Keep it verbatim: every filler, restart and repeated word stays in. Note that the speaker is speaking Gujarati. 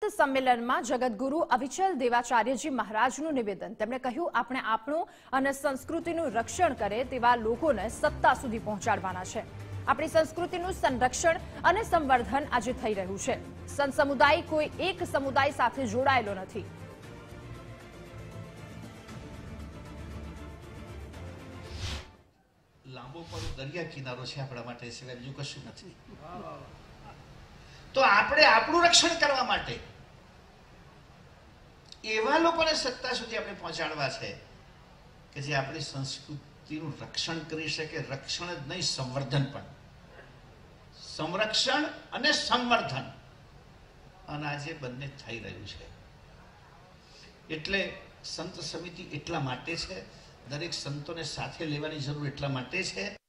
સંમેલનમાં જગતગુરુ અવિચલ દેવાચાર્યજી મહારાજનું નિવેદન। તેમણે કહ્યું, આપણે આપણું અને સંસ્કૃતિનું રક્ષણ કરે તેવા લોકોને સત્તા સુધી પહોંચાડવાના છે। આપણી સંસ્કૃતિનું સંરક્ષણ અને સંવર્ધન આજે થઈ રહ્યું છે। સંત સમુદાય કોઈ એક સમુદાય સાથે જોડાયેલો નથી। લાંબો પડો દરિયા કિનારો છે આપણા માટે, સિવાય બીજું કશું નથી। તો આપણે આપણું રક્ષણ કરવા માટે એવા લોકોને સત્તા સુધી આપણે પહોંચાડવા છે કે જે આપણી સંસ્કૃતિનું રક્ષણ કરી શકે। રક્ષણ જ નહીં, સંવર્ધન પણ। સંરક્ષણ અને સંવર્ધન, અને આજે બંને થઈ રહ્યું છે। એટલે સંત સમિતિ એટલા માટે છે, દરેક સંતોને સાથે લેવાની જરૂર એટલા માટે છે।